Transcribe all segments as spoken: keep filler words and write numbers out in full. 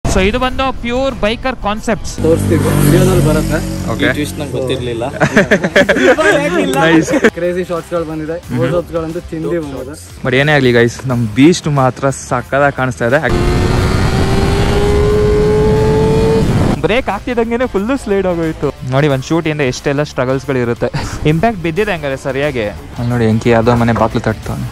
So ಇದು ಬಂದು pure biker concepts ತೋರಿಸ್ತೀವಿ, ವಿಡಿಯೋದಲ್ಲಿ ಬರುತ್ತೆ. ಓಕೆ, ನಂಗೆ ಗೊತ್ತಿರಲಿಲ್ಲ. ಕ್ರೇಜಿ ಶಾರ್ಟ್ಸ್ಗಳು ಬಂದಿದೆ, ಗಳಂತೂ ತಿಂಡಿ ಬಂದಿದೆ. ಬಟ್ ಏನೇ ಆಗಲಿ ಗೈಸ್, ನಮ್ಮ ಬೀಸ್ಟ್ ಮಾತ್ರ ಸಕ್ಕದಾಗಿ ಕಾಣಿಸ್ತಾ ಇದೆ. ಬ್ರೇಕ್ ಆಗ್ತಿದ್ದಂಗೆ ಫುಲ್ಲು ಸ್ಲೈಡ್ ಆಗೋಯ್ತು ನೋಡಿ. ಒಂದು ಶೂಟ್ ಇಂದ ಎಷ್ಟೆಲ್ಲ ಸ್ಟ್ರಗಲ್ಸ್ಗಳು ಇರುತ್ತೆ. ಇಂಪ್ಯಾಕ್ಟ್ ಬಿದ್ದಿದೆ ಹಂಗಾರೆ ಸರಿಯಾಗಿ. ನೋಡಿ ಎಂಕಿ ಯಾವುದೋ ಮನೆ ಬಾಕ್ಲು ತಟ್ತಾನೆ.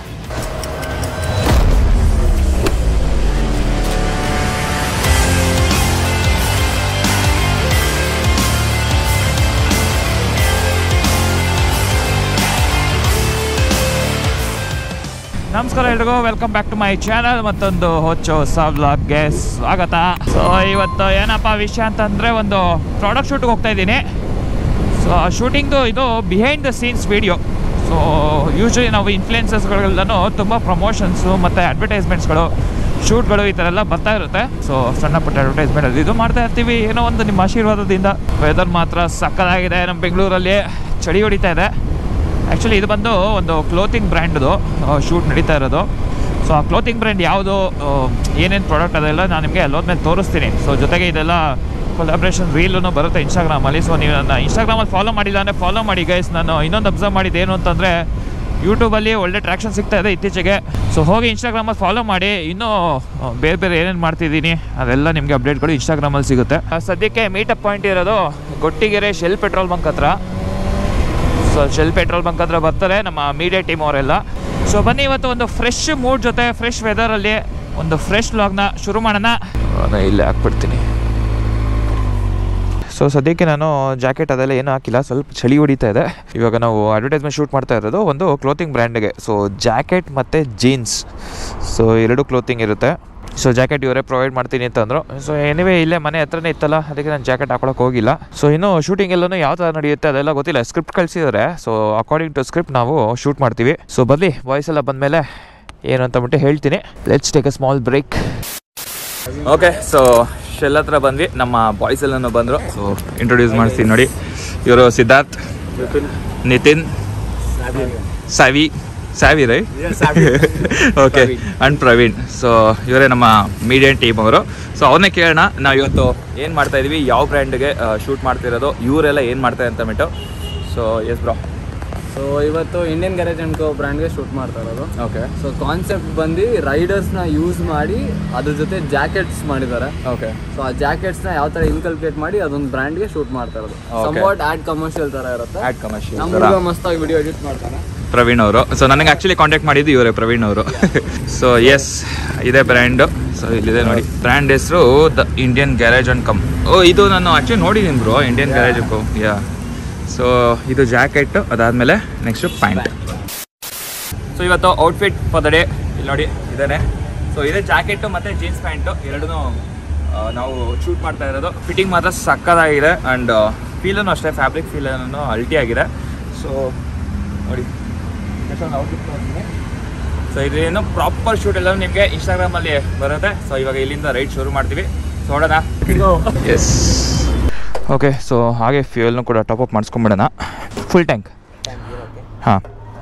ನಮಸ್ಕಾರ ಎಲ್ರಿಗೂ, welcome back to my channel. ಮತ್ತೊಂದು ಹೊಚ್ಚ ಹೊಸ ವ್ಲಾಗ್ಗೆ ಸ್ವಾಗತ. ಸೊ ಇವತ್ತು ಏನಪ್ಪ ವಿಷಯ ಅಂತಂದರೆ, ಒಂದು ಪ್ರಾಡಕ್ಟ್ ಶೂಟ್ಗೆ ಹೋಗ್ತಾ ಇದ್ದೀನಿ. ಸೊ ಆ ಶೂಟಿಂಗ್ದು ಇದು behind the scenes video. So usually ನಾವು ಇನ್ಫ್ಲುಯೆನ್ಸಸ್ಗಳೆಲ್ಲನೂ ತುಂಬ ಪ್ರಮೋಷನ್ಸು ಮತ್ತು ಅಡ್ವರ್ಟೈಸ್ಮೆಂಟ್ಸ್ಗಳು, ಶೂಟ್ಗಳು ಈ ಥರ ಎಲ್ಲ ಬರ್ತಾ ಇರುತ್ತೆ. ಸೊ ಸಣ್ಣ ಪುಟ್ಟ ಅಡ್ವರ್ಟೈಸ್ಮೆಂಟ್ ಅದು ಇದು ಮಾಡ್ತಾ ಇರ್ತೀವಿ. ಏನೋ ಒಂದು ನಿಮ್ಮ ಆಶೀರ್ವಾದದಿಂದ. ವೆದರ್ ಮಾತ್ರ ಸಕ್ಕತ್ತಾಗಿದೆ. ನಮ್ಮ ಬೆಂಗಳೂರಲ್ಲಿ ಚಳಿ ಹೊಡಿತಾ ಇದೆ. ಆ್ಯಕ್ಚುಲಿ ಇದು ಬಂದು ಒಂದು ಕ್ಲೋತಿಂಗ್ ಬ್ರ್ಯಾಂಡ್ದು ಶೂಟ್ ನಡೀತಾ ಇರೋದು. ಸೊ ಆ ಕ್ಲೋತಿಂಗ್ ಬ್ರ್ಯಾಂಡ್ ಯಾವುದು, ಏನೇನು ಪ್ರಾಡಕ್ಟ್ ಅದೆಲ್ಲ ನಾನು ನಿಮಗೆ ಅಲ್ಲೋದ್ಮೇಲೆ ತೋರಿಸ್ತೀನಿ. ಸೊ ಜೊತೆಗೆ ಇದೆಲ್ಲ ಕೊಲಾಬ್ರೇಷನ್ ರೀಲೂ ಬರುತ್ತೆ ಇನ್ಸ್ಟಾಗ್ರಾಮಲ್ಲಿ. ಸೊ ನೀವು ನನ್ನ ಇನ್ಸ್ಟಾಗ್ರಾಮಲ್ಲಿ ಫಾಲೋ ಮಾಡಿಲ್ಲ ಅಂದರೆ ಫಾಲೋ ಮಾಡಿ ಗೈಸ್. ನಾನು ಇನ್ನೊಂದು ಅಬ್ಸರ್ವ್ ಮಾಡಿದ್ದು ಏನು ಅಂತಂದರೆ, ಯೂಟ್ಯೂಬಲ್ಲಿ ಒಳ್ಳೆ ಟ್ರ್ಯಾಕ್ಷನ್ ಸಿಗ್ತಾ ಇದೆ ಇತ್ತೀಚೆಗೆ. ಸೊ ಹೋಗಿ ಇನ್ಸ್ಟಾಗ್ರಾಮಲ್ಲಿ ಫಾಲೋ ಮಾಡಿ. ಇನ್ನೂ ಬೇರೆ ಬೇರೆ ಏನೇನು ಮಾಡ್ತಿದ್ದೀನಿ ಅದೆಲ್ಲ ನಿಮಗೆ ಅಪ್ಡೇಟ್ಗಳು ಇನ್ಸ್ಟಾಗ್ರಾಮಲ್ಲಿ ಸಿಗುತ್ತೆ. ಸದ್ಯಕ್ಕೆ ಮೀಟಪ್ ಪಾಯಿಂಟ್ ಇರೋದು ಗೊಟ್ಟಿಗೆರೆ ಶೆಲ್ ಪೆಟ್ರೋಲ್ ಬಂಕ್ ಹತ್ರ. ಸೊ ಶೆಲ್ ಪೆಟ್ರೋಲ್ ಬಂಕ್ ಹತ್ರ ಬರ್ತಾರೆ ನಮ್ಮ ಮೀಡಿಯಾ ಟೀಮ್ ಅವರೆಲ್ಲ. ಸೊ ಬನ್ನಿ, ಇವತ್ತು ಒಂದು ಫ್ರೆಶ್ ಮೂಡ್ ಜೊತೆ ಫ್ರೆಶ್ ವೆದರಲ್ಲಿ ಒಂದು ಫ್ರೆಶ್ ವ್ಲಾಗ್ನ ಶುರು ಮಾಡೋಣ. ಇಲ್ಲೇ ಹಾಕ್ಬಿಡ್ತೀನಿ. ಸೊ ಸದ್ಯಕ್ಕೆ ನಾನು ಜಾಕೆಟ್ ಅದೆಲ್ಲ ಏನೂ ಹಾಕಿಲ್ಲ, ಸ್ವಲ್ಪ ಚಳಿ ಹೊಡಿತಾ ಇದೆ. ಇವಾಗ ನಾವು ಅಡ್ವರ್ಟೈಸ್ಮೆಂಟ್ ಶೂಟ್ ಮಾಡ್ತಾ ಇರೋದು ಒಂದು ಕ್ಲೋತಿಂಗ್ ಬ್ರ್ಯಾಂಡ್ಗೆ. ಸೊ ಜಾಕೆಟ್ ಮತ್ತು ಜೀನ್ಸ್, ಸೊ ಎರಡು ಕ್ಲೋತಿಂಗ್ ಇರುತ್ತೆ. ಸೊ ಜಾಕೆಟ್ ಇವರೇ ಪ್ರೊವೈಡ್ ಮಾಡ್ತೀನಿ ಅಂತಂದರು. ಸೊ ಎನಿವೇ ಇಲ್ಲೇ ಮನೆ ಹತ್ರನೇ ಇತ್ತಲ್ಲ, ಅದಕ್ಕೆ ನಾನು ಜಾಕೆಟ್ ಹಾಕೊಳಕ್ಕೆ ಹೋಗಿಲ್ಲ. ಸೊ ಇನ್ನು ಶೂಟಿಂಗ್ ಎಲ್ಲನೂ ಯಾವ ಥರ ನಡೆಯುತ್ತೆ ಅದೆಲ್ಲ ಗೊತ್ತಿಲ್ಲ. ಸ್ಕ್ರಿಪ್ಟ್ ಕಳಿಸಿದರೆ, ಸೊ ಅಕಾರ್ಡಿಂಗ್ ಟು ಸ್ಕ್ರಿಪ್ಟ್ ನಾವು ಶೂಟ್ ಮಾಡ್ತೀವಿ. ಸೊ ಬರಲಿ, ವಾಯ್ಸ್ ಎಲ್ಲ ಬಂದಮೇಲೆ ಏನು ಅಂತ ಬಿಟ್ಟು ಹೇಳ್ತೀನಿ. Let's take a small break. Okay, so Shell ಹತ್ರ ಬಂದ್ವಿ. ನಮ್ಮ ಬಾಯ್ಸ್ ಎಲ್ಲನೂ ಬಂದರು. ಸೊ ಇಂಟ್ರೊಡ್ಯೂಸ್ ಮಾಡಿಸ್ತೀನಿ ನೋಡಿ. ಇವರು Siddharth, Nitin, Savi Savi Rai okay, and Praveen. So ಇವರೇ ನಮ್ಮ ಮೀಡಿಯಾ ಟೀಮ್ ಅವರು. ಸೊ ಅವನ್ನೇ ಕೇಳೋಣ, ನಾವು ಇವತ್ತು ಏನು ಮಾಡ್ತಾ ಇದೀವಿ, ಯಾವ ಬ್ರ್ಯಾಂಡ್ಗೆ ಶೂಟ್ ಮಾಡ್ತಿರೋದು, ಇವರೆಲ್ಲ ಏನು ಮಾಡ್ತಾರೆ ಅಂತ ಬಿಟ್ಟು. So yes bro. ಸೊ ಇವತ್ತು ಇಂಡಿಯನ್ ಗ್ಯಾರೇಜ್ ಅಂಡ್ ಕೋ ಬ್ರ್ಯಾಂಡ್ಗೆ ಶೂಟ್ ಮಾಡ್ತಾ ಇರೋದು. ಓಕೆ. ಸೊ ಕಾನ್ಸೆಪ್ಟ್ ಬಂದು ರೈಡರ್ಸ್ನ ಯೂಸ್ ಮಾಡಿ ಅದ್ರ ಜೊತೆ ಜಾಕೆಟ್ಸ್ ಮಾಡಿದ್ದಾರೆ. ಓಕೆ. ಸೊ ಆ ಜಾಕೆಟ್ಸ್ನ ಯಾವ ಥರ ಇನ್ಕಲ್ಕೇಟ್ ಮಾಡಿ ಅದೊಂದು ಬ್ರ್ಯಾಂಡ್ಗೆ ಶೂಟ್ ಮಾಡ್ತಾ ಇರೋದು. ಸಮ್ವಾಟ್ ಆಡ್ ಕಮರ್ಷಿಯಲ್ ಥರ ಇರುತ್ತೆ. ಆಡ್ ಕಮರ್ಷಿಯಲ್ ನಮ್ಮ ಮಸ್ತಾಗಿ ವಿಡಿಯೋ ಎಡಿಟ್ ಮಾಡ್ತಾರೆ ಪ್ರವೀಣ್ ಅವರು. ಸೊ ನನಗೆ ಆ್ಯಕ್ಚುಲಿ ಕಾಂಟ್ಯಾಕ್ಟ್ ಮಾಡಿದ್ದು ಇವರೇ, ಪ್ರವೀಣ್ ಅವರು. ಸೊ ಎಸ್, ಇದೇ ಬ್ರ್ಯಾಂಡು. ಸೊ ಇಲ್ಲಿದೆ ನೋಡಿ, ಬ್ರ್ಯಾಂಡ್ ಹೆಸರು the Indian garage and co. ಓ, ಇದು ನಾನು ಆ್ಯಕ್ಚುಲಿ ನೋಡಿದ್ದೀನಿ bro, Indian garage co. Yeah. So ಇದು ಜಾಕೆಟ್ಟು, ಅದಾದಮೇಲೆ ನೆಕ್ಸ್ಟು ಪ್ಯಾಂಟ್. ಸೊ ಇವತ್ತು ಔಟ್ಫಿಟ್ ಫಾರ್ ದ ಡೇ ಇಲ್ಲಿ ನೋಡಿ ಇದೇನೆ. ಸೊ ಇದೇ ಜಾಕೆಟ್ಟು ಮತ್ತು ಜೀನ್ಸ್ ಪ್ಯಾಂಟು ಎರಡೂ ನಾವು ಶೂಟ್ ಮಾಡ್ತಾ ಇರೋದು. ಫಿಟ್ಟಿಂಗ್ ಮಾತ್ರ ಸಕ್ಕತ್ತಾಗಿದೆ ಆ್ಯಂಡ್ ಫೀಲೂ ಅಷ್ಟೇ, ಫ್ಯಾಬ್ರಿಕ್ ಫೀಲನ್ನು ಅಲ್ಟಿ ಆಗಿದೆ. ಸೊ ನೋಡಿ, ಔಟ್ಫಿಟ್ ತೋರಿಸ್ತೀನಿ. ಸೊ ಇದೇನು ಪ್ರಾಪರ್ ಶೂಟ್ ಎಲ್ಲ ನಿಮಗೆ ಇನ್ಸ್ಟಾಗ್ರಾಮಲ್ಲಿ ಬರುತ್ತೆ. ಸೊ ಇವಾಗ ಇಲ್ಲಿಂದ ರೈಡ್ ಶುರು ಮಾಡ್ತೀವಿ. ಸೊ ನೋಡೋಣ. ಎಸ್. ಓಕೆ. ಸೊ ಹಾಗೆ ಫ್ಯೂಯಲ್ನು ಕೂಡ ಟಾಪ್ ಅಪ್ ಮಾಡಿಸ್ಕೊಂಬಿಡೋಣ. Full tank. ಹಾಂ.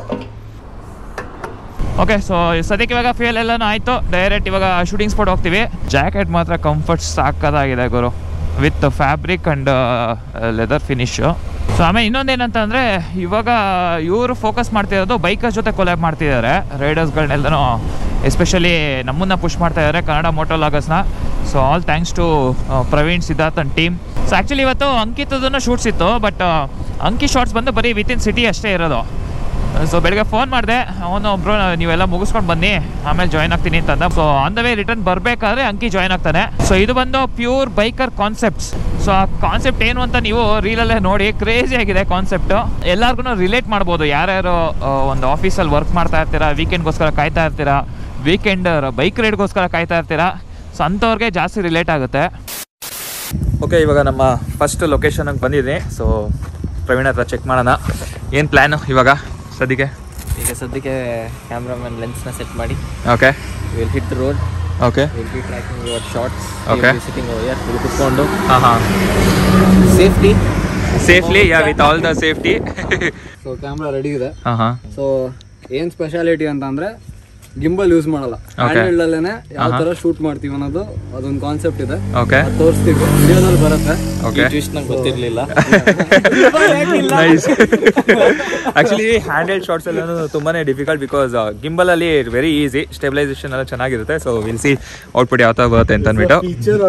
ಓಕೆ. ಸೊ ಸದ್ಯಕ್ಕೆ ಇವಾಗ ಫ್ಯೂಯಲ್ ಎಲ್ಲನೂ ಆಯಿತು. ಡೈರೆಕ್ಟ್ ಇವಾಗ ಶೂಟಿಂಗ್ ಸ್ಪಾಟ್ ಹೋಗ್ತೀವಿ. ಜಾಕೆಟ್ ಮಾತ್ರ ಕಂಫರ್ಟ್ ಸಾಕಾಗಿದೆ ಗುರು, with fabric and leather finish. So ಆಮೇಲೆ ಇನ್ನೊಂದೇನಂತಂದರೆ, ಇವಾಗ ಇವರು ಫೋಕಸ್ ಮಾಡ್ತಿರೋದು ಬೈಕರ್ಸ್ ಜೊತೆ ಕೊಲ್ಯಾಬ್ ಮಾಡ್ತಿದ್ದಾರೆ. ರೈಡರ್ಸ್ಗಳನ್ನೆಲ್ಲನೂ ಎಸ್ಪೆಷಲಿ ನಮ್ಮನ್ನು ಪುಷ್ ಮಾಡ್ತಾ ಇದ್ದಾರೆ, ಕನ್ನಡ ಮೋಟೋ ಲಾಗರ್ಸ್ನ. So all thanks to Praveen, Siddharth and team. So actually ಇವತ್ತು ಅಂಕಿತದನ್ನು ಶೂಟ್ಸ್ ಇತ್ತು, ಬಟ್ ಅಂಕಿ ಶಾರ್ಟ್ಸ್ ಬಂದು ಬರೀ ವಿತಿನ್ ಸಿಟಿ ಅಷ್ಟೇ ಇರೋದು. ಸೊ ಬೆಳಗ್ಗೆ ಫೋನ್ ಮಾಡಿದೆ, ಅವನು ಒಬ್ಬರು ನೀವೆಲ್ಲ ಮುಗಿಸ್ಕೊಂಡು ಬನ್ನಿ ಆಮೇಲೆ ಜಾಯ್ನ್ ಆಗ್ತೀನಿ ಅಂತಂದ. So on the way return ಬರಬೇಕಾದ್ರೆ ಅಂಕಿ ಜಾಯ್ನ್ ಆಗ್ತಾನೆ. ಸೊ ಇದು ಬಂದು ಪ್ಯೂರ್ ಬೈಕರ್ ಕಾನ್ಸೆಪ್ಟ್ಸ್. ಸೊ ಆ ಕಾನ್ಸೆಪ್ಟ್ ಏನು ಅಂತ ನೀವು ರೀಲಲ್ಲೇ ನೋಡಿ, ಕ್ರೇಜಿ ಆಗಿದೆ ಕಾನ್ಸೆಪ್ಟು. ಎಲ್ಲರಿಗೂ ರಿಲೇಟ್ ಮಾಡ್ಬೋದು. ಯಾರ್ಯಾರು ಒಂದು ಆಫೀಸಲ್ಲಿ ವರ್ಕ್ ಮಾಡ್ತಾ ಇರ್ತೀರಾ, ವೀಕೆಂಡ್ಗೋಸ್ಕರ ಕಾಯ್ತಾ ಇರ್ತೀರಾ, ವೀಕೆಂಡ್ ಬೈಕ್ ರೈಡ್ಗೋಸ್ಕರ ಕಾಯ್ತಾ ಇರ್ತೀರಾ. ಸೊ ಅಂಥವ್ರಿಗೆ ಜಾಸ್ತಿ ರಿಲೇಟ್ ಆಗುತ್ತೆ. ಓಕೆ, ಇವಾಗ ನಮ್ಮ ಫಸ್ಟ್ ಲೊಕೇಶನ್ಗೆ ಬಂದಿದ್ದೀನಿ. ಸೊ ಪ್ರವೀಣ್ ಹತ್ರ ಚೆಕ್ ಮಾಡೋಣ ಏನು ಪ್ಲ್ಯಾನು ಇವಾಗ ಸದ್ಯಕ್ಕೆ. ಈಗ ಸದ್ಯಕ್ಕೆ ಕ್ಯಾಮ್ರಾಮನ್ ಲೆನ್ಸ್ನ ಸೆಟ್ ಮಾಡಿ. Okay. Will hit the road. Okay. Will be tracking your shots. Okay. Sitting over here, ಇಲ್ಲಿ ಕುತ್ಕೊಂಡು. ಹಾಂ ಹಾಂ. Safety safely yeah with all the safety. So camera ready ಇದೆ. ಹಾಂ ಹಾಂ. ಸೊ ಏನು ಸ್ಪೆಷಾಲಿಟಿ ಅಂತಂದರೆ, ಗಿಂಬಲ್ ಯೂಸ್ ಮಾಡಲ್ಲ, ಹ್ಯಾಂಡ್ ಅಲ್ಲೇನೆ ಯಾವ ತರ ಶೂಟ್ ಮಾಡ್ತೀವಿ ಅನ್ನೋದು ಅದೊಂದು ಕಾನ್ಸೆಪ್ಟ್ ಇದೆ. ಓಕೆ, ತೋರಿಸ್ತೀವಿ, ವಿಡಿಯೋದಲ್ಲಿ ಬರುತ್ತೆ. ಓಕೆ, ಟ್ವಿಸ್ಟ್ ನಂಗೆ ಗೊತ್ತಿರಲಿಲ್ಲ. Nice. Actually hand held shots ಎಲ್ಲ ತುಂಬಾನೇ ಡಿಫಿಕಲ್ಟ್ ಬಿಕಾಸ್ ಗಿಂಬಲ್ ಅಲ್ಲಿ ವೆರಿ ಈಸಿ, ಸ್ಟೆಬಿಲೈಸೇಷನ್ ಎಲ್ಲ ಚೆನ್ನಾಗಿರುತ್ತೆ. ಸೊ ವಿಲ್ ಸಿ ಔಟ್ಪುಟ್ ಯಾವ ತರ ಬರುತ್ತೆ ಅಂತ ಅಂದ್ಬಿಟ್ಟು.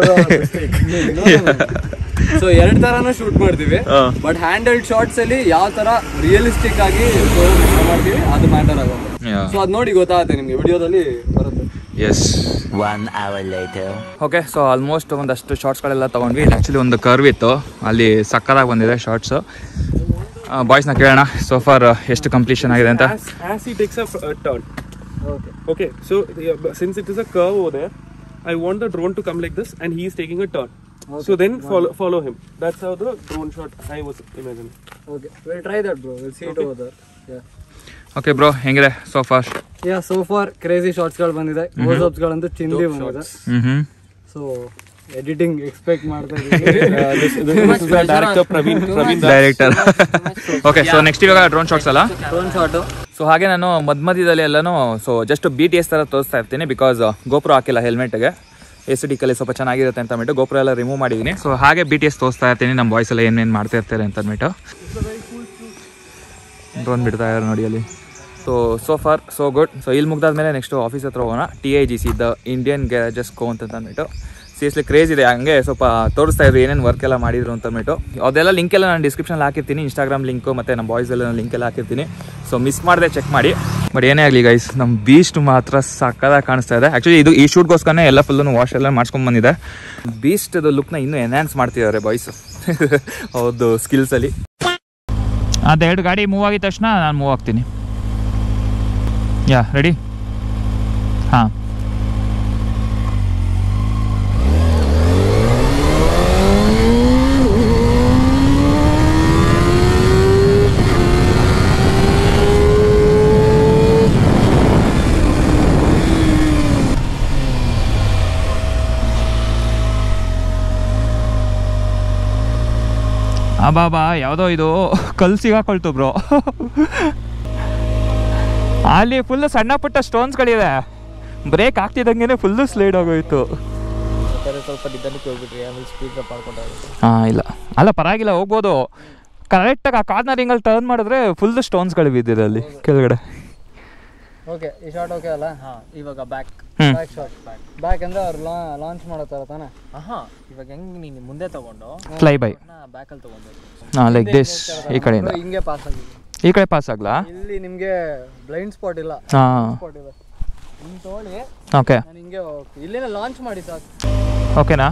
ಸೊ ಎರಡ್ ತರಾನು ಶೂಟ್ ಮಾಡ್ತೀವಿ, ಬಟ್ ಹ್ಯಾಂಡ್ ಹೆಲ್ಡ್ ಶಾರ್ಟ್ಸ್ ಅಲ್ಲಿ ಯಾವ ತರ ರಿಯಲಿಸ್ಟಿಕ್ ಆಗಿ ಮಾಡ್ತೀವಿ ಅದು ಮ್ಯಾಟರ್ ಆಗುತ್ತೆ. ಸೊ ಅದ್ ನೋಡಿ ಗೊತ್ತಾಗುತ್ತೆ ನಿಮ್ಗೆ, ವಿಡಿಯೋದಲ್ಲಿ ಬರುತ್ತೆ. Yes. One hour later. Okay, so almost ಒಂದಷ್ಟು ಶಾರ್ಟ್ಸ್ಗಳೆಲ್ಲ ತೊಗೊಂಡ್ವಿ. ಇಲ್ಲಿ ಆ್ಯಕ್ಚುಲಿ ಒಂದು ಕರ್ವ್ ಇತ್ತು, ಅಲ್ಲಿ ಸಕ್ಕದಾಗಿ ಬಂದಿದೆ ಶಾರ್ಟ್ಸು. ಬಾಯ್ಸ್ನ ಕೇಳೋಣ ಸೊ ಫಾರ್ ಎಷ್ಟು ಕಂಪ್ಲೀಷನ್ ಆಗಿದೆ ಅಂತ. As he takes a uh, turn. Okay. Okay. So uh, since it is a curve over there, I want the drone to come like this, and he is taking a turn. Okay. So then follow follow him. That's how the drone shot I was imagining. Okay, we'll try that, bro. We'll see okay. it over there. Yeah. Okay bro, ಹೆಂಗಿದೆ so far? Yeah, so far crazy ಶಾರ್ಟ್ಸ್ಗಳು ಬಂದಿದೆ, close ಅಪ್ಸ್ಗಳಂತೂ ಚಿಂದಿ ಬಂದಿದೆ. Hmm. So editing expect ಮಾಡ್ತಾ director Praveen Praveen director. Okay, so next ಇವಾಗ drone shots ಅಲ್ಲ? Drone shot. So ಹಾಗೆ ನಾನು ಮಧ್ಯ ಮಧ್ಯದಲ್ಲಿ ಎಲ್ಲನೂ so just B T S ಥರ ತೋರಿಸ್ತಾ ಇರ್ತೀನಿ, ಬಿಕಾಸ್ ಗೋಪ್ರೋ ಹಾಕಿಲ್ಲ ಹೆಲ್ಮೆಟ್ಗೆ. ಎಸ್ಟಿಕಲ್ಲಿ ಸ್ವಲ್ಪ ಚೆನ್ನಾಗಿರುತ್ತೆ ಅಂತ ಅಂದ್ಬಿಟ್ಟು ಗೋಪ್ರೋ ಎಲ್ಲ ರಿಮೂವ್ ಮಾಡಿದ್ದೀನಿ. ಸೊ ಹಾಗೆ ಬಿ ಟಿ ಎಸ್ ತೋರಿಸ್ತಾ ಇರ್ತೀನಿ, ನಮ್ಮ ಬಾಯ್ಸ್ ಎಲ್ಲ ಏನೇನು ಮಾಡ್ತಾ ಇರ್ತಾರೆ ಅಂತ ಅಂದ್ಬಿಟ್ಟು. ಡ್ರೋನ್ ಬಿಡ್ತಾ ಇದ್ದಾರೆ ನೋಡಿ ಅಲ್ಲಿ. So so far so good. So ಇಲ್ಲಿ ಮುಗ್ದಾದ್ಮೇಲೆ ನೆಕ್ಸ್ಟ್ ಆಫೀಸ್ ಹತ್ರ ಹೋಗೋಣ. T I G C the Indian garages co ಅಂತ ಅಂದ್ಬಿಟ್ಟು ಸೀರಿಯಸ್ಲಿ ಕ್ರೇಜ್ ಇದೆ. ಹಂಗೆ ಸ್ವಲ್ಪ ತೋರಿಸ್ತಾ ಇದ್ರು ಏನೇನು ವರ್ಕ್ ಎಲ್ಲ ಮಾಡಿದ್ರು ಅಂತ ಅಂದ್ಬಿಟ್ಟು. ಅದೆಲ್ಲ ಲಿಂಕ್ ಎಲ್ಲ ನಾನು ಡಿಸ್ಕ್ರಿಪ್ಷನಲ್ಲಿ ಹಾಕಿರ್ತೀನಿ, ಇನ್ಸ್ಟಾಗ್ರಾಮ್ ಲಿಂಕು ಮತ್ತು ನಮ್ಮ ಬಾಯ್ಸ್ ಎಲ್ಲ ಲಿಂಕ್ ಎಲ್ಲ ಹಾಕಿರ್ತೀನಿ. ಸೊ ಮಿಸ್ ಮಾಡದೆ ಚೆಕ್ ಮಾಡಿ. ಬಟ್ ಏನೇ ಆಗಲಿ ಗೈಸ್, ನಮ್ಮ ಬೀಸ್ಟ್ ಮಾತ್ರ ಸಕ್ಕದಾಗಿ ಕಾಣಿಸ್ತಾ ಇದೆ. ಆ್ಯಕ್ಚುಲಿ ಇದು ಈ ಶೂಟ್ಗೋಸ್ಕರನೇ ಎಲ್ಲ ಫುಲ್ಲು ವಾಶ್ ಎಲ್ಲ ಮಾಡ್ಸ್ಕೊಂಡು ಬಂದಿದೆ. ಬೀಸ್ಟ್ದು ಲುಕ್ನ ಇನ್ನೂ ಎನ್ಹ್ಯಾನ್ಸ್ ಮಾಡ್ತಿದ್ದಾರೆ ಬಾಯ್ಸ್ ಹೌದು ಸ್ಕಿಲ್ಸಲ್ಲಿ. ಅದೆರಡು ಗಾಡಿ ಮೂವ್ ಆಗಿದ ತಕ್ಷಣ ನಾನು ಮೂವ್ ಆಗ್ತೀನಿ. Yeah, ready? ಹಾಂ. ಅಬಾಬಾ, ಯಾವುದೋ ಇದು ಕಲ್ಲು ಸಿಗಾಕೊಳ್ತು ಬ್ರೋ. ಅಲ್ಲಿ ಫುಲ್ಲು ಸಣ್ಣ ಪುಟ್ಟ ಸ್ಟೋನ್ಸ್ಗಳಿದೆ, ಬ್ರೇಕ್ ಆಗ್ತಿದ್ದಂಗೆ ಫುಲ್ಲು ಸ್ಲೈಡ್ ಆಗೋಯ್ತು. ಸ್ವಲ್ಪ ನಿಧಾನಕ್ಕೆ ಹೋಗ್ಬಿಟ್ರಿ, ಆಮೇಲೆ ಸ್ಪೀಡ್ ಅಪ್ ಮಾಡ್ಕೊಂಡಾಗುತ್ತೆ. ಹಾಂ, ಇಲ್ಲ ಅಲ್ಲ ಪರವಾಗಿಲ್ಲ, ಹೋಗ್ಬೋದು. ಕರೆಕ್ಟಾಗಿ ಆ ಕಾರ್ನರಿಂಗಲ್ಲಿ ಟರ್ನ್ ಮಾಡಿದ್ರೆ ಫುಲ್ಲು ಸ್ಟೋನ್ಸ್ಗಳು ಬಿದ್ದಿದೆ ಅಲ್ಲಿ ಕೆಳಗಡೆ. ಓಕೆ, ಈ ಶಾರ್ಟ್ ಓಕೆ ಅಲ್ಲ? ಹಾಂ, ಇವಾಗ back back shot. Back back ಅಂದರೆ ಅವ್ರು ಲಾಂಚ್ ಮಾಡೋ ಥರ ತಾನೆ? ಹಾಂ, ಇವಾಗ ಹೆಂಗೆ ನೀನು ಮುಂದೆ ತೊಗೊಂಡು ಫ್ಲೈ ಬೈ ಬ್ಯಾಕಲ್ಲಿ ತೊಗೊಂಡು ಹಾಂ, ಲೈಕ್ ದಿಸ್. ಈ ಕಡೆಯಿಂದ ಹಿಂಗೆ ಪಾಸ್ ಆಗಿದೆ. ಈ ಕಡೆ ಪಾಸ್ ಆಗಲಾ? ಇಲ್ಲಿ ನಿಮಗೆ ಬ್ಲೈಂಡ್ ಸ್ಪಾಟ್ ಇಲ್ಲ. ಹಾಂ, ಸ್ಪಾಟ್ ಇದೆ. ಹಿಂಗೆ ತೊಗೊಳ್ಳಿ. ಓಕೆ, ನಾನು ಹಿಂಗೆ ಇಲ್ಲಿನ ಲಾಂಚ್ ಮಾಡಿ ಸಾಕು. ಓಕೆನಾ?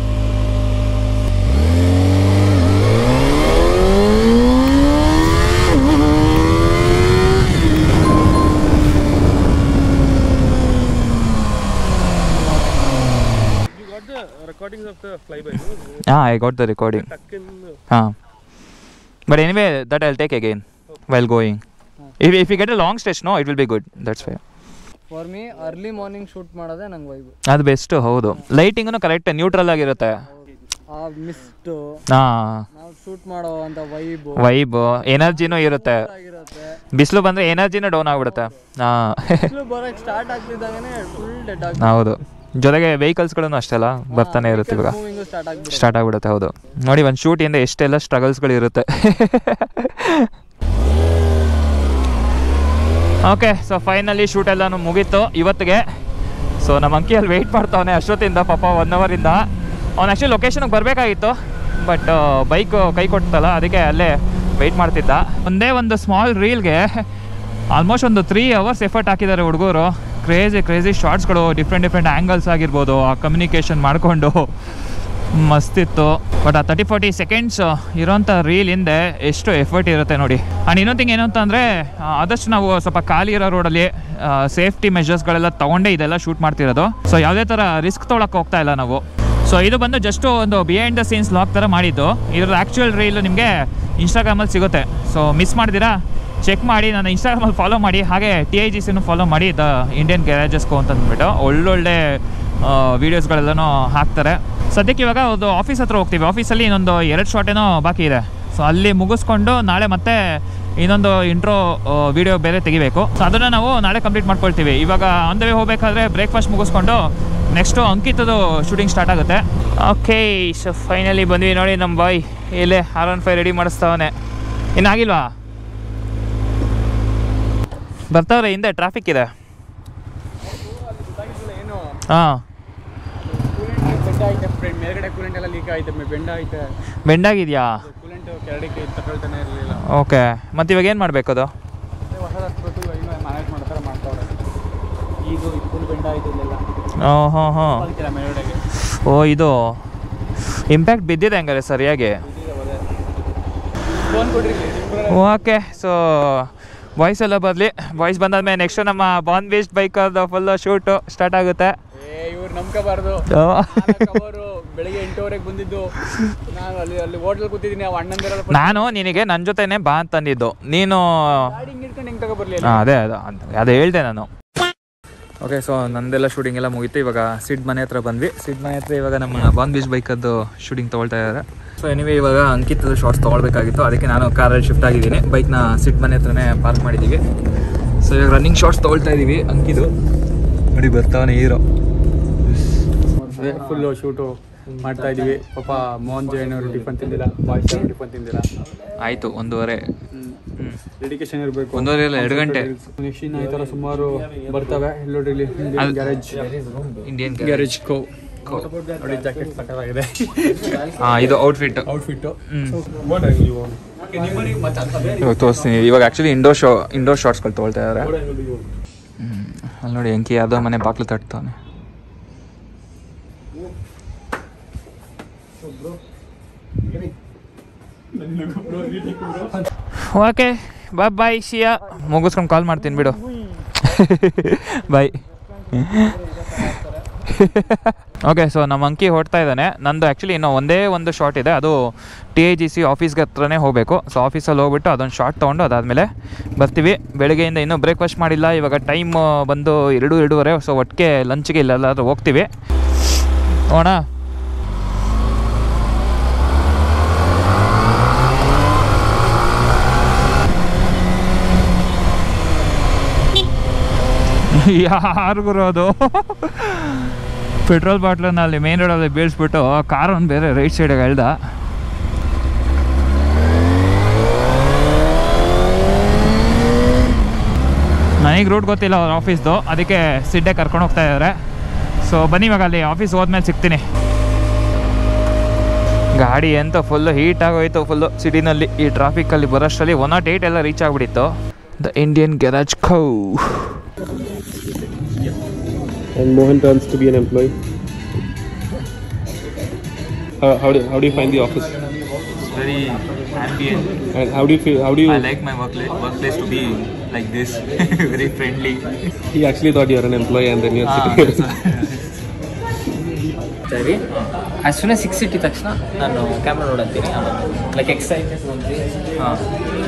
Recordings of the flyby. Ah, I got the recording. Ah, but anyway, that I'll take again okay. while going. Huh. If if you get a long stretch, no, it will be good. That's fair. For me, early morning shoot ಮಾಡೋದೇ ನಂಗೆ vibe. ಅದು best. ಹೌದು, ಲೈಟಿಂಗ್ನು correct neutral ಆಗಿರುತ್ತೆ. ಆ mist, ಹಾ, ನಾವು shoot ಮಾಡೋ ಅಂತ ವೈಬ್ ವೈಬ್ ಎನರ್ಜಿನೂ ಇರುತ್ತೆ. ಬಿಸಿಲು ಬಂದ್ರೆ ಎನರ್ಜಿನೂ ಡೌನ್ ಆಗ್ಬಿಡುತ್ತೆ. ಹಾ, ಬಿಸಿಲು ಬರೋಕ್ಕೆ ಸ್ಟಾರ್ಟ್ ಆಗ್ತಿದ್ದಾಗನೇ ಫುಲ್ ಡೆಡ್ ಆಗುತ್ತೆ. ಹೌದು, ಜೊತೆಗೆ ವೆಹಿಕಲ್ಸ್ಗಳನ್ನು ಅಷ್ಟೆಲ್ಲ ಬರ್ತಾನೆ ಇರುತ್ತೆ, ಇವಾಗ ಸ್ಟಾರ್ಟ್ ಆಗಿಬಿಡುತ್ತೆ. ಹೌದು, ನೋಡಿ ಒಂದು ಶೂಟಿಂದ ಎಷ್ಟೆಲ್ಲ ಸ್ಟ್ರಗಲ್ಸ್ಗಳು ಇರುತ್ತೆ. ಓಕೆ, ಸೊ ಫೈನಲಿ ಶೂಟ್ ಎಲ್ಲನೂ ಮುಗೀತು ಇವತ್ತಿಗೆ. ಸೊ ನಮ್ಮ ಅಂಕಿ ಅಲ್ಲಿ ವೆಯ್ಟ್ ಮಾಡ್ತಾವನೆ ಅಷ್ಟೊತ್ತಿಂದ, ಪಾಪ ಒನ್ ಅವರಿಂದ. ಅವ್ನು ಆ್ಯಕ್ಚುಲಿ ಲೊಕೇಶನ್ಗೆ ಬರಬೇಕಾಗಿತ್ತು, ಬಟ್ ಬೈಕ್ ಕೈ ಕೊಟ್ಟಲ್ಲ, ಅದಕ್ಕೆ ಅಲ್ಲೇ ವೆಯ್ಟ್ ಮಾಡ್ತಿದ್ದ. ಒಂದೇ ಒಂದು ಸ್ಮಾಲ್ ರೀಲ್ಗೆ ಆಲ್ಮೋಸ್ಟ್ ಒಂದು ತ್ರೀ ಅವರ್ಸ್ ಎಫರ್ಟ್ ಹಾಕಿದ್ದಾರೆ ಹುಡುಗರು. ಕ್ರೇಜಿ ಕ್ರೇಜಿ ಶಾರ್ಟ್ಸ್ಗಳು, ಡಿಫ್ರೆಂಟ್ ಡಿಫ್ರೆಂಟ್ ಆ್ಯಂಗಲ್ಸ್ ಆಗಿರ್ಬೋದು, ಆ ಕಮ್ಯುನಿಕೇಷನ್ ಮಾಡಿಕೊಂಡು ಮಸ್ತಿತ್ತು. ಬಟ್ ಆ ತರ್ಟಿ ಫಾರ್ಟಿ ಸೆಕೆಂಡ್ಸ್ ಇರೋಂಥ ರೀಲ್ ಹಿಂದೆ ಎಷ್ಟು ಎಫರ್ಟ್ ಇರುತ್ತೆ ನೋಡಿ. ಆ್ಯಂಡ್ ಇನ್ನೊಂದು ಥಿಂಗ್ ಏನು ಅಂತಂದರೆ, ಆದಷ್ಟು ನಾವು ಸ್ವಲ್ಪ ಖಾಲಿ ಇರೋ ರೋಡಲ್ಲಿ ಸೇಫ್ಟಿ ಮೆಷರ್ಸ್ಗಳೆಲ್ಲ ತೊಗೊಂಡೇ ಇದೆಲ್ಲ ಶೂಟ್ ಮಾಡ್ತಿರೋದು. ಸೊ ಯಾವುದೇ ಥರ ರಿಸ್ಕ್ ತೊಗೊಳಕ್ಕೆ ಹೋಗ್ತಾ ಇಲ್ಲ ನಾವು. ಸೊ ಇದು ಬಂದು ಜಸ್ಟು ಒಂದು ಬಿಹೈಂಡ್ ದ ಸೀನ್ಸ್ ಲಾಗ್ ಥರ ಮಾಡಿದ್ದು. ಇದ್ರ ಆ್ಯಕ್ಚುಯಲ್ ರೀಲ್ ನಿಮಗೆ ಇನ್ಸ್ಟಾಗ್ರಾಮಲ್ಲಿ ಸಿಗುತ್ತೆ. ಸೊ ಮಿಸ್ ಮಾಡಿದಿರಾ ಚೆಕ್ ಮಾಡಿ, ನನ್ನ ಇನ್ಸ್ಟಾಗ್ರಾಮಲ್ಲಿ ಫಾಲೋ ಮಾಡಿ. ಹಾಗೆ ಟಿ ಐ ಜಿ ಸಿನೂ ಫಾಲೋ ಮಾಡಿ, ದ ಇಂಡಿಯನ್ ಗ್ಯಾರೇಜಸ್ಕೋ ಅಂತಂದ್ಬಿಟ್ಟು ಒಳ್ಳೊಳ್ಳೆ ವೀಡಿಯೋಸ್ಗಳೆಲ್ಲನೂ ಹಾಕ್ತಾರೆ. ಸದ್ಯಕ್ಕೆ ಇವಾಗ ಒಂದು ಆಫೀಸ್ ಹತ್ರ ಹೋಗ್ತೀವಿ. ಆಫೀಸಲ್ಲಿ ಇನ್ನೊಂದು ಎರಡು ಶಾರ್ಟ್ ಏನೋ ಬಾಕಿ ಇದೆ. ಸೊ ಅಲ್ಲಿ ಮುಗಿಸ್ಕೊಂಡು ನಾಳೆ ಮತ್ತೆ ಇನ್ನೊಂದು ಇಂಟ್ರೋ ವಿಡಿಯೋ ಬೇರೆ ತೆಗಿಬೇಕು. ಸೊ ಅದನ್ನು ನಾವು ನಾಳೆ ಕಂಪ್ಲೀಟ್ ಮಾಡ್ಕೊಳ್ತೀವಿ. ಇವಾಗ ಆನ್ ದ ವೇ ಹೋಗಬೇಕಾದ್ರೆ ಬ್ರೇಕ್ಫಾಸ್ಟ್ ಮುಗಿಸ್ಕೊಂಡು ನೆಕ್ಸ್ಟು ಅಂಕಿತದು ಶೂಟಿಂಗ್ ಸ್ಟಾರ್ಟ್ ಆಗುತ್ತೆ. ಓಕೆ, ಸೊ ಫೈನಲಿ ಬಂದ್ವಿ ನೋಡಿ. ನಮ್ಮ ಬಾಯ್ ಇಲ್ಲೇ ಆರ್ ಒನ್ ಫೈವ್ ರೆಡಿ ಮಾಡಿಸ್ತಾವನೆ. ಇನ್ನಾಗಿಲ್ವಾ? ಬರ್ತಾವ್ರೆ, ಹಿಂದೆ ಟ್ರಾಫಿಕ್ ಇದೆ. ಹಾಂ, ಬೆಂಡಾಗಿದೆಯಾ? ಓಕೆ, ಮತ್ತು ಇವಾಗ ಏನು ಮಾಡಬೇಕು ಅದು? ಓ ಹಾಂ ಹಾಂ ಓ ಇದು ಇಂಪ್ಯಾಕ್ಟ್ ಬಿದ್ದಿದೆ ಹಂಗಾರೆ ಸರಿಯಾಗಿ. ಓಕೆ, ಸೊ ಬಾಯ್ಸ್ ಎಲ್ಲ ಬರಲಿ. ಬಾಯ್ಸ್ ಬಂದಾದ್ಮೇಲೆ ನೆಕ್ಸ್ಟು ನಮ್ಮ ಬಾನ್ ಬೇಸ್ಡ್ ಬೈಕರ್ದು ಫುಲ್ಲು ಶೂಟು ಸ್ಟಾರ್ಟ್ ಆಗುತ್ತೆ. ಇವ್ರು ನಂಬ್ಕೋಬಾರ್ದು. ಬೆಳಿಗ್ಗೆ ಎಂಟೂವರೆಗೆ ಬಂದಿದ್ದು ನಾನು ಅಲ್ಲಿ ಅಲ್ಲಿ ಹೋಟೆಲ್ ಕೂತಿದ್ದೀನಿ. ಅಣ್ಣಂದಿರ ನಾನು ನಿನಗೆ ನನ್ನ ಜೊತೆನೆ ಬಾ ಅಂತಂದಿದ್ದು, ನೀನು ಹಿಂಗೆ ತಗೊಬರ್ಲಿ. ಹಾಂ ಅದೇ ಅದು ಅದೇ ಹೇಳ್ದೆ ನಾನು. ಓಕೆ, ಸೊ ನಂದೆಲ್ಲ ಶೂಟಿಂಗ್ ಎಲ್ಲ ಮುಗೀತು. ಇವಾಗ ಸಿಡ್ ಮನೆ ಹತ್ರ ಬಂದ್ವಿ. ಸಿಡ್ ಮನೆ ಹತ್ರ ಇವಾಗ ನಮ್ಮ ಬಾನ್ ಬೀಚ್ ಬೈಕದ್ದು ಶೂಟಿಂಗ್ ತೊಗೊಳ್ತಾ ಇದ್ದಾರೆ. ಸೊ ಎನಿವೇ ಇವಾಗ ಅಂಕಿತದ ಶಾರ್ಟ್ಸ್ ತೊಗೊಳ್ಬೇಕಾಗಿತ್ತು, ಅದಕ್ಕೆ ನಾನು ಕಾರಲ್ಲಿ ಶಿಫ್ಟ್ ಆಗಿದ್ದೀನಿ. ಬೈಕ್ನ ಸಿಡ್ ಮನೆ ಹತ್ರನೇ ಪಾರ್ಕ್ ಮಾಡಿದ್ದೀವಿ. ಸೊ ಇವಾಗ ರನ್ನಿಂಗ್ ಶಾರ್ಟ್ಸ್ ತೊಗೊಳ್ತಾ ಇದ್ದೀವಿ. ಅಂಕಿದು ನೋಡಿ ಬರ್ತಾವನೆ ಹೀರೋ. ಫುಲ್ಲು ಶೂಟು ಮಾಡ್ತಾ ಇದೀವಿ. ಪಾಪ ಮೋಹನ್ ಜೈನ್ ಅವರು ಟಿಫನ್ ತಿಂದಿಲ್ಲ, ಬಾಯ್ಸ್ ಅವರು ಟಿಫನ್ ತಿಂದಿಲ್ಲ. ಆಯಿತು, ಒಂದೂವರೆ ಡೆಡಿಕೇಶನ್ ಇರಬೇಕು. ಒಂದೂವರೆ ಇಲ್ಲ ಎರಡು ಗಂಟೆ. ನೆಕ್ಸ್ಟ್ ಇನ್ನು ಈ ಥರ ಸುಮಾರು ಬರ್ತವೆ. ಎಲ್ಲೋಡ್ರಿ Indian garage, Indian garage co ನೋಡಿ ಜಾಕೆಟ್ ಸಕ್ಕತ್ತಾಗಿದೆ. ಹಾಂ, ಇದು ಔಟ್ಫಿಟ್ ಔಟ್ಫಿಟ್ಟು ಇವಾಗ ತೋರಿಸ್ತೀನಿ. ಇವಾಗ ಆ್ಯಕ್ಚುಲಿ ಇಂಡೋರ್ ಶೋ ಇಂಡೋರ್ ಶಾರ್ಟ್ಸ್ಗಳು ತೊಗೊಳ್ತಾ ಇದ್ದಾರೆ. ಹ್ಞೂ, ಅಲ್ಲಿ ನೋಡಿ ಅಂಕಿ ಯಾವುದೋ ಮನೆ ಬಾಕ್ಲು ತಟ್ತಾನೆ. ಓಕೆ, ಬಾಯ್ ಬಾಯ್ ಶಿಯಾ. ಮುಗಿಸ್ಕೊಂಡು ಕಾಲ್ ಮಾಡ್ತೀನಿ ಬಿಡು. ಬಾಯ್. ಓಕೆ, ಸೊ ನಮ್ಮ ಅಂಕಿ ಹೊಡ್ತಾ ಇದ್ದಾನೆ. ನಂದು ಆ್ಯಕ್ಚುಲಿ ಇನ್ನೂ ಒಂದೇ ಒಂದು ಶಾರ್ಟ್ ಇದೆ, ಅದು ಟಿ ಐ ಜಿ ಸಿ ಆಫೀಸ್ಗೆ ಹತ್ರನೇ ಹೋಗಬೇಕು. ಸೊ ಆಫೀಸಲ್ಲಿ ಹೋಗ್ಬಿಟ್ಟು ಅದೊಂದು ಶಾರ್ಟ್ ತೊಗೊಂಡು ಅದಾದಮೇಲೆ ಬರ್ತೀವಿ. ಬೆಳಗ್ಗೆಯಿಂದ ಇನ್ನೂ ಬ್ರೇಕ್ಫಾಸ್ಟ್ ಮಾಡಿಲ್ಲ. ಇವಾಗ ಟೈಮ್ ಬಂದು ಎರಡು ಎರಡೂವರೆ. ಸೊ ಒಟ್ಟಿಗೆ ಲಂಚ್ಗೆ ಇಲ್ಲೆಲ್ಲಾದ್ರೂ ಹೋಗ್ತೀವಿ. ನೋಡೋಣ. ಯಾರಿಗೂ ಅದು ಪೆಟ್ರೋಲ್ ಬಾಟ್ಲನ್ನ ಅಲ್ಲಿ ಮೇನ್ ರೋಡಲ್ಲಿ ಬೀಳಿಸ್ಬಿಟ್ಟು ಕಾರನ್ನು ಬೇರೆ ರೈಟ್ ಸೈಡಿಗೆ ಎಳ್ದ. ನನಗೆ ರೂಟ್ ಗೊತ್ತಿಲ್ಲ ಅವ್ರ ಆಫೀಸ್ದು, ಅದಕ್ಕೆ ಸಿಡ್ಡೆ ಕರ್ಕೊಂಡು ಹೋಗ್ತಾ ಇದ್ದಾರೆ. ಸೊ ಬನ್ನಿ ಇವಾಗ ಅಲ್ಲಿ ಆಫೀಸ್ ಹೋದ್ಮೇಲೆ ಸಿಗ್ತೀನಿ. ಗಾಡಿ ಎಂತ ಫುಲ್ಲು ಹೀಟ್ ಆಗೋಯ್ತು ಫುಲ್ಲು ಸಿಟಿನಲ್ಲಿ. ಈ ಟ್ರಾಫಿಕಲ್ಲಿ ಬರೋಷ್ಟರಲ್ಲಿ ಒನ್ ನಾಟ್ ಏಯ್ಟ್ ಎಲ್ಲ ರೀಚ್ ಆಗಿಬಿಟ್ಟಿತ್ತು. The Indian garage co. And Mohan turns to be an employee. How, how do how do you find the office? It's very ambient. And how do you feel? How do you? I like my workplace workplace to be like this, very friendly. He actually thought you were an employee, and then you're Ah, sitting. ಸರಿ, as soon as six ಇಟ್ಟಿದ ತಕ್ಷಣ ನಾನು camera ನೋಡಂತೀನಿ. Like excited ಬಂದ್ರಿ. ಹಾಂ,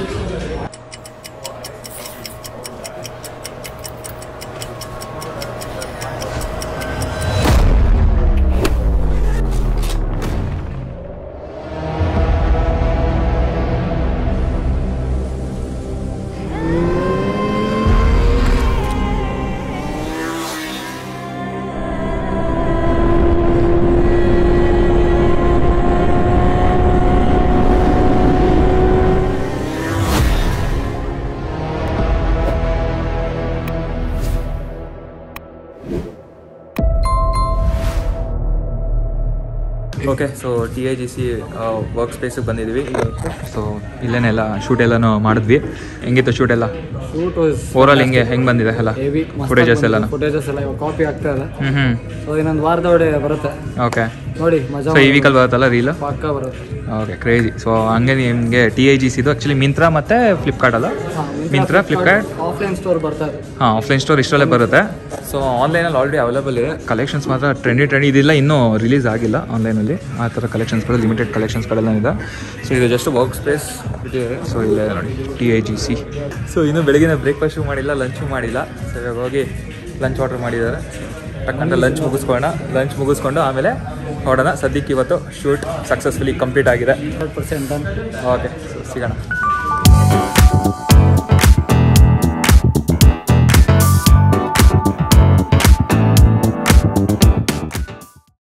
okay. So T I G C work ಸ್ಪೇಸಿಗೆ ಬಂದಿದ್ದೀವಿ. So ಇಲ್ಲೇನೆಲ್ಲ shoot ಎಲ್ಲನೂ ಮಾಡಿದ್ವಿ. ಹೆಂಗಿತ್ತು ಶೂಟ್ ಎಲ್ಲ? ಶೂಟ್ ಓವರಾಲ್ ಹಿಂಗೆ ಹೆಂಗೆ ಬಂದಿದೆ ಎಲ್ಲ ಫುಟೇಜಸ್ ಎಲ್ಲ? ಫುಟೇಜಸ್ ಎಲ್ಲ ಇವಾಗ ಕಾಪಿ ಆಗ್ತಾ ಇದೆ. ಹ್ಞೂ ಹ್ಞೂ ಸೊ ಇನ್ನೊಂದು ವಾರದೊಳಗೆ ಬರುತ್ತೆ. ಓಕೆ, ನೋಡಿ ಮಜಾ. ಸೊ ಈ ವೀಕಲ್ ಬರುತ್ತಲ್ಲ ರೀಲ್? ಪಕ್ಕ ಬರುತ್ತೆ. Okay, crazy. ಸೊ ಹಂಗೆ ನಿಮಗೆ ಟಿ ಐ ಜಿ ಸಿದು ಆ್ಯಕ್ಚುಲಿ ಮಿಂತ್ರಾ ಮತ್ತು ಫ್ಲಿಪ್ಕಾರ್ಟ್ ಅಲ್ಲ? ಮಿಂತ್ರಾ, ಫ್ಲಿಪ್ಕಾರ್ಟ್, ಆಫ್ಲೈನ್ ಸ್ಟೋರ್ ಬರ್ತಾ ಇದೆ. ಹಾಂ, ಆಫ್ಲೈನ್ ಸ್ಟೋರ್ ಇಷ್ಟರಲ್ಲೇ ಬರುತ್ತೆ. ಸೊ ಆನ್ಲೈನಲ್ಲಿ ಆಲ್ರೆಡಿ ಅವೈಲೇಬಲ್ ಇದೆ. ಕಲೆಕ್ಷನ್ಸ್ ಮಾತ್ರ ಟ್ರೆಂಡಿ ಟ್ರೆಂಡಿ ಇದಿಲ್ಲ, ಇನ್ನೂ ರಿಲೀಸ್ ಆಗಿಲ್ಲ ಆನ್ಲೈನಲ್ಲಿ. ಆ ಥರ ಕಲೆಕ್ಷನ್ಸ್ಗಳು, ಲಿಮಿಟೆಡ್ ಕಲೆಕ್ಷನ್ಸ್ಗಳೆಲ್ಲ ಇದೆ. ಸೊ ಇದು ಜಸ್ಟ್ ವರ್ಕ್ ಸ್ಪೇಸ್ ಇಟ್ಟಿದ್ದಾರೆ. ಸೊ ಇಲ್ಲೇ ನೋಡಿ T I G C. So ಇನ್ನೂ ಬೆಳಗಿನ ಬ್ರೇಕ್ಫಾಸ್ಟು ಮಾಡಿಲ್ಲ, ಲಂಚು ಮಾಡಿಲ್ಲ. ಸೊ ಇವಾಗ ಹೋಗಿ ಲಂಚ್ ಆರ್ಡ್ರ್ ಮಾಡಿದ್ದಾರೆ. ಟಕ್ಕಂತ ಲಂಚ್ ಮುಗಿಸ್ಕೊಳ್ಳೋಣ. ಲಂಚ್ ಮುಗಿಸ್ಕೊಂಡು ಆಮೇಲೆ ನೋಡೋಣ. ಸದ್ಯಕ್ಕೆ ಇವತ್ತು ಶೂಟ್ ಸಕ್ಸಸ್ಫುಲಿ ಕಂಪ್ಲೀಟ್ ಆಗಿದೆ. Hundred percent done. Okay, so ಸಿಗೋಣ.